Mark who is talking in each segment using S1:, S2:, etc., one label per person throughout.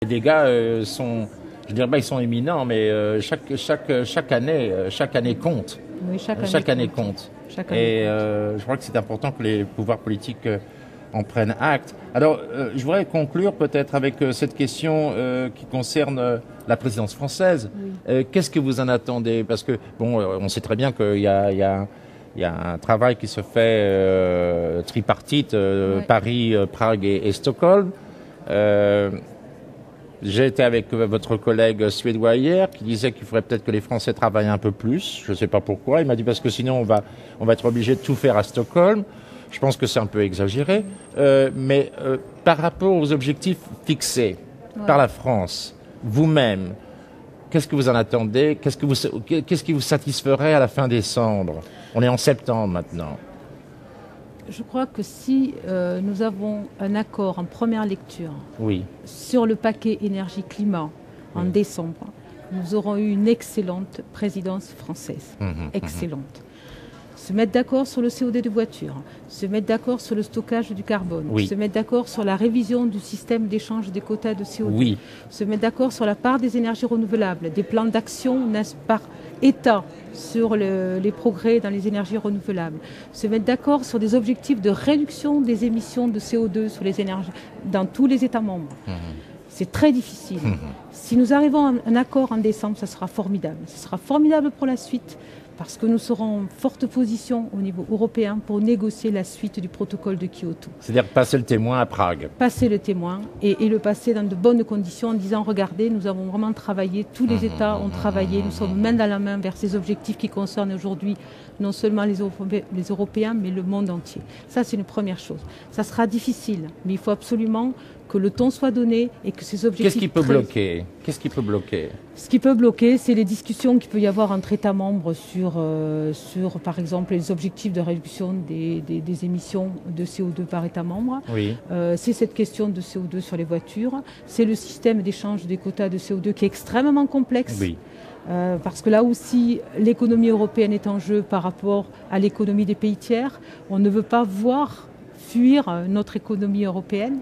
S1: Les dégâts sont, je dirais pas ils sont éminents, mais chaque année compte.
S2: Oui,
S1: Chaque année compte. Et je crois que c'est important que les pouvoirs politiques en prennent acte. Alors, je voudrais conclure peut-être avec cette question qui concerne la présidence française.
S2: Oui.
S1: Qu'est-ce que vous en attendez? Parce que, bon, on sait très bien qu'il y a un travail qui se fait tripartite,
S2: Ouais.
S1: Paris, Prague et Stockholm. J'ai été avec votre collègue suédois hier qui disait qu'il faudrait peut-être que les Français travaillent un peu plus. Je ne sais pas pourquoi. Il m'a dit parce que sinon on va être obligé de tout faire à Stockholm. Je pense que c'est un peu exagéré. Mais par rapport aux objectifs fixés par la France, vous-même, qu'est-ce que vous en attendez? Qu'est-ce qui vous satisferait à la fin décembre? On est en septembre maintenant.
S2: Je crois que si nous avons un accord en première lecture
S1: Oui.
S2: sur le paquet énergie-climat en décembre, nous aurons eu une excellente présidence française. Excellente. Se mettre d'accord sur le CO2 de voiture, se mettre d'accord sur le stockage du carbone, se mettre d'accord sur la révision du système d'échange des quotas de CO2, se mettre d'accord sur la part des énergies renouvelables, des plans d'action par État sur les progrès dans les énergies renouvelables, se mettre d'accord sur des objectifs de réduction des émissions de CO2 sur les énergies dans tous les États membres. C'est très difficile. Si nous arrivons à un accord en décembre, ça sera formidable. Ce sera formidable pour la suite parce que nous serons en forte position au niveau européen pour négocier la suite du protocole de Kyoto.
S1: C'est-à-dire passer le témoin à Prague.
S2: Passer le témoin et le passer dans de bonnes conditions en disant, regardez, nous avons vraiment travaillé, tous les États ont travaillé, nous sommes main dans la main vers ces objectifs qui concernent aujourd'hui non seulement les Européens, mais le monde entier. Ça, c'est une première chose. Ça sera difficile, mais il faut absolument que le ton soit donné et que ces objectifs...
S1: Qu'est-ce qui peut bloquer? Qu'est-ce qui peut bloquer?
S2: Ce qui peut bloquer, c'est les discussions qu'il peut y avoir entre États membres sur par exemple, les objectifs de réduction des émissions de CO2 par État membre.
S1: Oui.
S2: C'est cette question de CO2 sur les voitures. C'est le système d'échange des quotas de CO2 qui est extrêmement complexe.
S1: Oui.
S2: Parce que là aussi, l'économie européenne est en jeu par rapport à l'économie des pays tiers. On ne veut pas voir fuir notre économie européenne.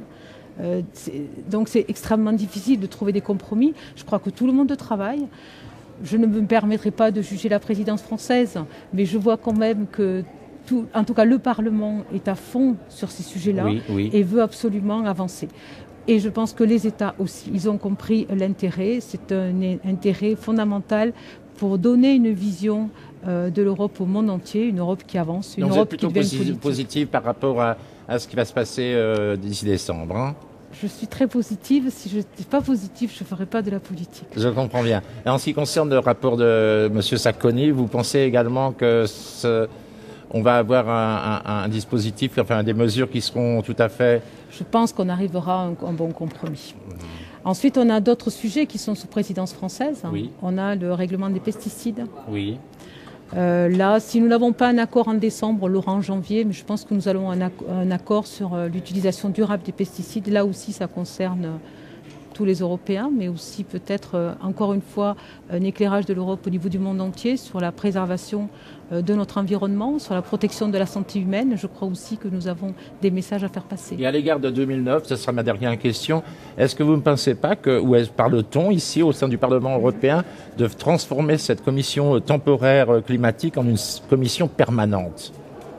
S2: Donc c'est extrêmement difficile de trouver des compromis. Je crois que tout le monde travaille. Je ne me permettrai pas de juger la présidence française, mais je vois quand même que en tout cas le Parlement est à fond sur ces sujets-là et veut absolument avancer. Et je pense que les États aussi, ils ont compris l'intérêt. C'est un intérêt fondamental pour donner une vision de l'Europe au monde entier, une Europe qui avance, une
S1: Donc
S2: Europe
S1: vous êtes plutôt positive par rapport à ce qui va se passer d'ici décembre, hein?
S2: Je suis très positive. Si je n'étais pas positive, je ne ferais pas de la politique.
S1: Je comprends bien. Et en ce qui concerne le rapport de M. Sacconi, vous pensez également que on va avoir un dispositif, enfin des mesures qui seront tout à fait...
S2: Je pense qu'on arrivera à un bon compromis. Ensuite, on a d'autres sujets qui sont sous présidence française.
S1: Oui.
S2: On a le règlement des pesticides.
S1: Oui.
S2: Là, si nous n'avons pas un accord en décembre, on l'aura en janvier, mais je pense que nous allons un accord sur l'utilisation durable des pesticides. Là aussi, ça concerne tous les Européens, mais aussi peut-être, encore une fois, un éclairage de l'Europe au niveau du monde entier sur la préservation de notre environnement, sur la protection de la santé humaine. Je crois aussi que nous avons des messages à faire passer.
S1: Et à l'égard de 2009, ce sera ma dernière question, est-ce que vous ne pensez pas que, ou parle-t-on ici au sein du Parlement européen de transformer cette commission temporaire climatique en une commission permanente?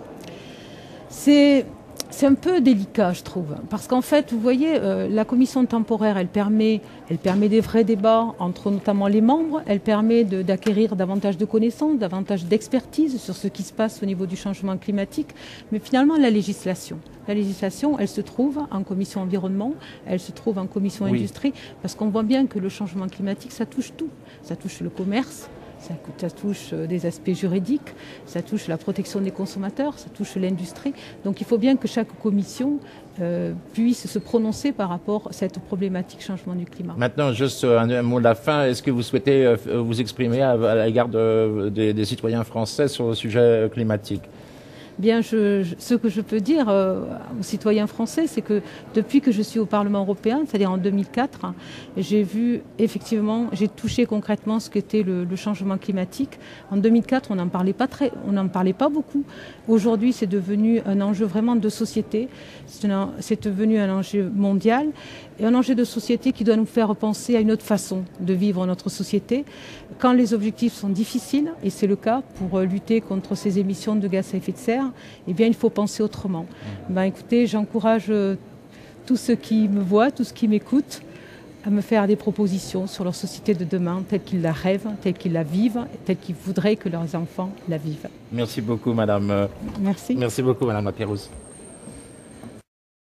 S2: C'est un peu délicat, je trouve, parce qu'en fait, vous voyez, la commission temporaire, elle permet des vrais débats entre notamment les membres, elle permet d'acquérir davantage de connaissances, davantage d'expertise sur ce qui se passe au niveau du changement climatique, mais finalement, la législation, elle se trouve en commission environnement, elle se trouve en commission industrie, parce qu'on voit bien que le changement climatique, ça touche tout, ça touche le commerce, ça touche des aspects juridiques, ça touche la protection des consommateurs, ça touche l'industrie. Donc il faut bien que chaque commission puisse se prononcer par rapport à cette problématique changement du climat.
S1: Maintenant, juste un mot de la fin. Est-ce que vous souhaitez vous exprimer à l'égard des citoyens français sur le sujet climatique?
S2: Bien, ce que je peux dire aux citoyens français, c'est que depuis que je suis au Parlement européen, c'est-à-dire en 2004, j'ai vu effectivement, j'ai touché concrètement ce qu'était le changement climatique. En 2004, on n'en parlait pas beaucoup. Aujourd'hui, c'est devenu un enjeu vraiment de société. C'est devenu un enjeu mondial et un enjeu de société qui doit nous faire penser à une autre façon de vivre notre société. Quand les objectifs sont difficiles, et c'est le cas pour lutter contre ces émissions de gaz à effet de serre, eh bien, il faut penser autrement. Écoutez, j'encourage tous ceux qui me voient, tous ceux qui m'écoutent, à me faire des propositions sur leur société de demain, telle qu'ils la rêvent, telle qu'ils la vivent, telle qu'ils voudraient que leurs enfants la vivent.
S1: Merci beaucoup, madame.
S2: Merci.
S1: Merci beaucoup, madame Lapérouse.